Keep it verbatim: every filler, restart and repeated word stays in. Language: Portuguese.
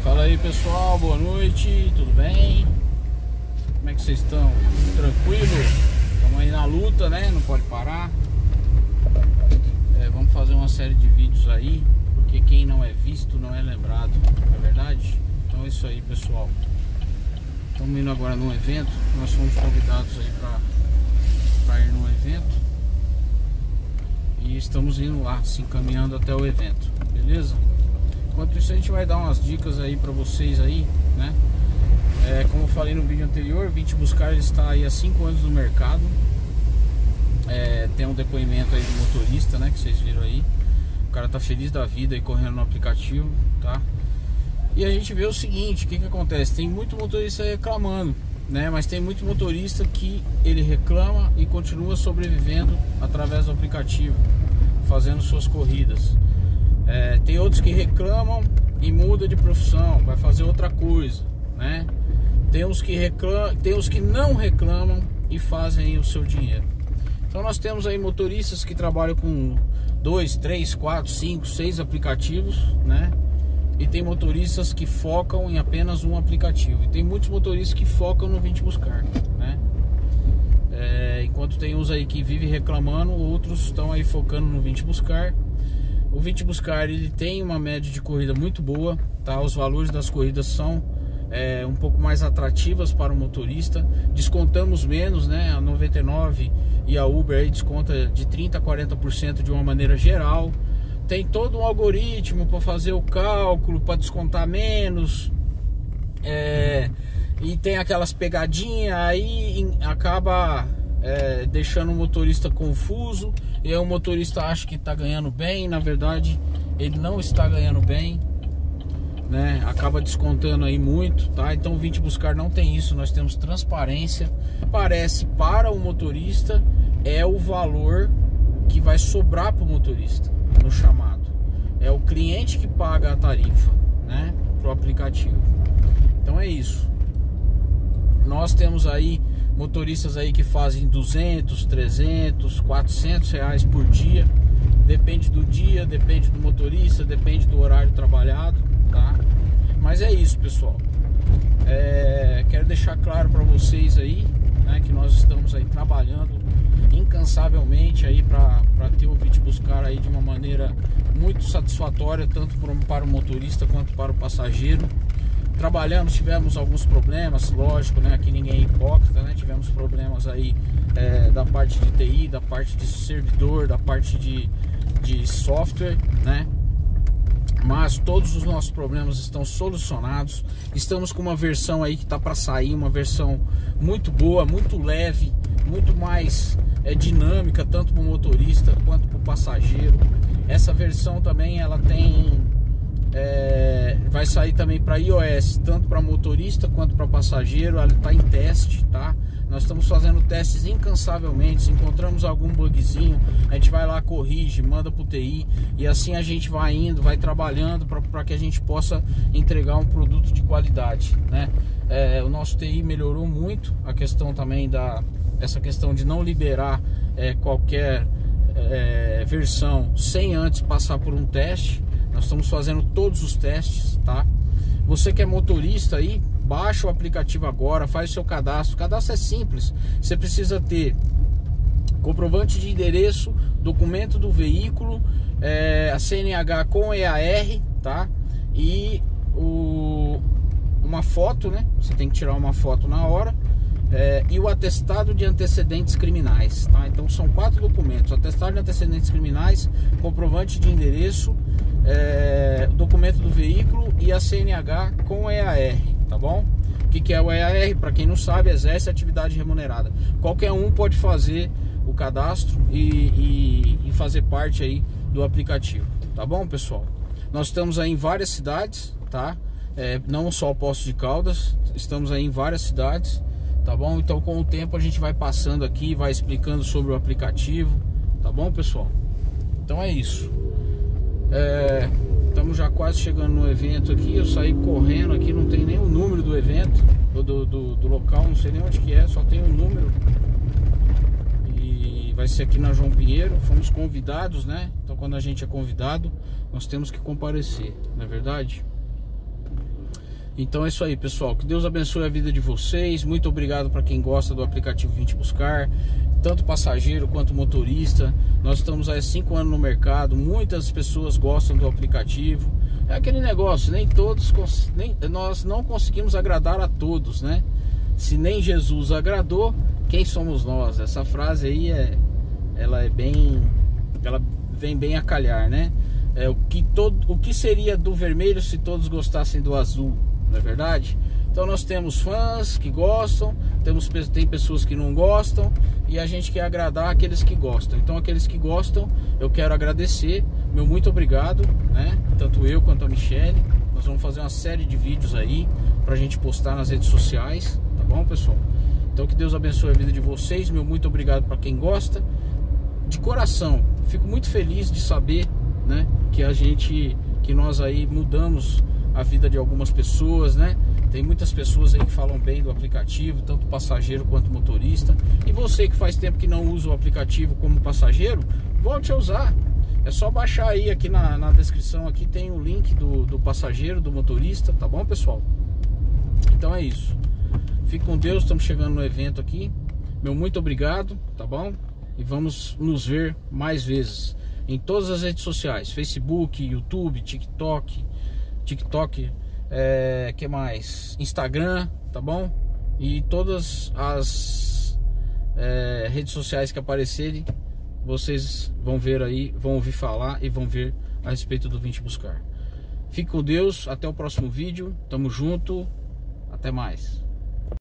Fala aí pessoal, boa noite, tudo bem? Como é que vocês estão? Tranquilo? Estamos aí na luta, né? Não pode parar. É, vamos fazer uma série de vídeos aí, porque quem não é visto não é lembrado, não é verdade? Então é isso aí pessoal. Estamos indo agora num evento, nós fomos convidados aí para ir num evento. E estamos indo lá, se encaminhando até o evento, beleza? Enquanto isso a gente vai dar umas dicas aí pra vocês aí, né? É, como eu falei no vídeo anterior, Vim Te Buscar, ele está aí há cinco anos no mercado. É, tem um depoimento aí do motorista, né? Que vocês viram aí. O cara tá feliz da vida aí correndo no aplicativo, tá? E a gente vê o seguinte, o que que acontece? Tem muito motorista reclamando, né? Mas tem muito motorista que ele reclama e continua sobrevivendo através do aplicativo, fazendo suas corridas. É, tem outros que reclamam e muda de profissão, vai fazer outra coisa, né? Tem os que reclamam, tem os que não reclamam e fazem o seu dinheiro. Então nós temos aí motoristas que trabalham com dois, três, quatro, cinco, seis aplicativos, né? E tem motoristas que focam em apenas um aplicativo. E tem muitos motoristas que focam no Vim Te Buscar, né? É, enquanto tem uns aí que vivem reclamando, outros estão aí focando no Vim Te Buscar. O Vim Te Buscar, ele tem uma média de corrida muito boa, tá? Os valores das corridas são é, um pouco mais atrativas para o motorista. Descontamos menos, né? A noventa e nove e a Uber aí desconta de trinta a quarenta por cento de uma maneira geral. Tem todo um algoritmo para fazer o cálculo, para descontar menos. É, e tem aquelas pegadinhas, aí acaba é, deixando o motorista confuso. E aí o motorista acha que está ganhando bem, na verdade ele não está ganhando bem, né? Acaba descontando aí muito, tá? Então o Vim Te Buscar não tem isso, nós temos transparência. Parece para o motorista é o valor que vai sobrar para o motorista no chamado. É o cliente que paga a tarifa, né? Pro aplicativo. Então é isso. Nós temos aí motoristas aí que fazem duzentos, trezentos, quatrocentos reais por dia. Depende do dia, depende do motorista, depende do horário trabalhado, tá? Mas é isso, pessoal. É, quero deixar claro para vocês aí, né, que nós estamos aí trabalhando incansavelmente aí para ter o Vim Te Buscar aí de uma maneira muito satisfatória, tanto para o motorista quanto para o passageiro. Trabalhamos, tivemos alguns problemas, lógico, né? Aqui ninguém é hipócrita, né? Tivemos problemas aí é, da parte de T I, da parte de servidor, da parte de, de software, né? Mas todos os nossos problemas estão solucionados. Estamos com uma versão aí que tá para sair, uma versão muito boa, muito leve, muito mais é, dinâmica, tanto para o motorista quanto para o passageiro. Essa versão também ela tem É, vai sair também para iOS, tanto para motorista quanto para passageiro. Ela está em teste, tá? Nós estamos fazendo testes incansavelmente. Se encontramos algum bugzinho, a gente vai lá, corrige, manda para o T I, e assim a gente vai indo, vai trabalhando para que a gente possa entregar um produto de qualidade, né? É, o nosso T I melhorou muito a questão também da essa questão de não liberar é, qualquer é, versão sem antes passar por um teste. Nós estamos fazendo todos os testes, tá? Você que é motorista aí, baixa o aplicativo agora, faz o seu cadastro. O cadastro é simples. Você precisa ter comprovante de endereço, documento do veículo, é, a C N H com E A R, tá? E o, uma foto, né? Você tem que tirar uma foto na hora. É, e o atestado de antecedentes criminais, tá? Então são quatro documentos: atestado de antecedentes criminais, comprovante de endereço, é, documento do veículo e a C N H com E A R, tá bom? O que, que é o E A R? Para quem não sabe, exerce atividade remunerada. Qualquer um pode fazer o cadastro e, e, e fazer parte aí do aplicativo, tá bom, pessoal? Nós estamos aí em várias cidades, tá? É, não só Poços de Caldas, estamos aí em várias cidades, tá bom? Então com o tempo a gente vai passando aqui, vai explicando sobre o aplicativo, tá bom, pessoal? Então é isso. É, estamos já quase chegando no evento aqui. Eu saí correndo aqui, não tem nem o número do evento, do, do, do local, não sei nem onde que é, só tem o número. E vai ser aqui na João Pinheiro. Fomos convidados, né? Então quando a gente é convidado, nós temos que comparecer, não é verdade? Então é isso aí, pessoal, que Deus abençoe a vida de vocês. Muito obrigado para quem gosta do aplicativo Vim Te Buscar, tanto passageiro quanto motorista. Nós estamos há cinco anos no mercado, muitas pessoas gostam do aplicativo. É aquele negócio, nem todos, nem, nós não conseguimos agradar a todos, né? Se nem Jesus agradou, quem somos nós? Essa frase aí é, ela é bem, ela vem bem a calhar, né? É, o, que todo, o que seria do vermelho se todos gostassem do azul, não é verdade? Então nós temos fãs que gostam, temos, tem pessoas que não gostam, e a gente quer agradar aqueles que gostam. Então aqueles que gostam, eu quero agradecer, meu muito obrigado, né? Tanto eu quanto a Michele. Nós vamos fazer uma série de vídeos aí pra gente postar nas redes sociais, tá bom, pessoal? Então que Deus abençoe a vida de vocês, meu muito obrigado para quem gosta. De coração, fico muito feliz de saber, né, que a gente, que nós aí mudamos a vida de algumas pessoas, né? Tem muitas pessoas aí que falam bem do aplicativo, tanto passageiro quanto motorista. E você que faz tempo que não usa o aplicativo como passageiro, volte a usar. É só baixar aí, aqui na, na descrição aqui tem o link do, do passageiro, do motorista, tá bom, pessoal? Então é isso. Fique com Deus, estamos chegando no evento aqui. Meu muito obrigado, tá bom? E vamos nos ver mais vezes em todas as redes sociais: Facebook, YouTube, TikTok, TikTok, é, que mais? Instagram, tá bom? E todas as é, redes sociais que aparecerem, vocês vão ver aí, vão ouvir falar e vão ver a respeito do Vim Te Buscar. Fique com Deus, até o próximo vídeo, tamo junto, até mais.